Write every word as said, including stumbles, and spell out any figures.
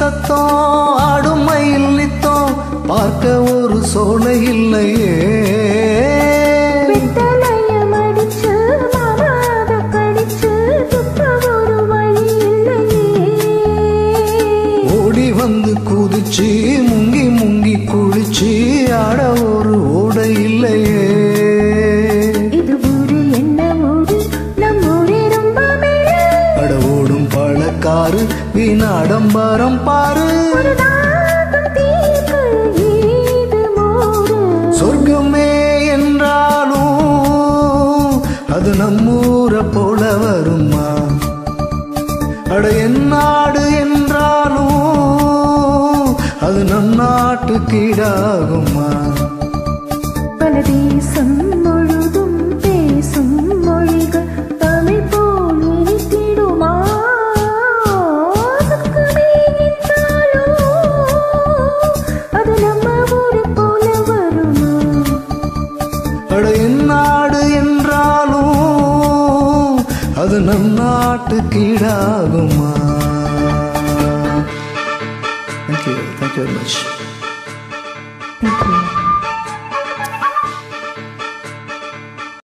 சத்தம் ஆடும் மயில் நித்தம் பார்க்க ஒரு சோலை இல்லையே ஓடி வந்து குதிச்சு முங்கி முங்கி குளிச்சு ஆட ஒரு ஓடை இல்லையே இது ஊரு என்ன ஊரு நம் ஊரே ரொம்ப மேலே அட ஓடும் பழக்காரு வீணாடம்பரம் பாரு சொர்க்கமே என்றாலும் அது நம்மூரை போல வருமா அட என் நாடு என்றாலும் அது நம் நாட்டுக்கு ஈடாகுமா பல தேசம் முழுதும் பேசும் மொழிகள் தமிழ் போல் இனித்திடுமா சொர்க்கமே என்றாலும் அது நம்ம ஊரை போல வருமா அட என் நாடு என்றாலும் அது நம் நாட்டுக்கு ஈடாகுமா Thank you. Thank you very much. Thank you.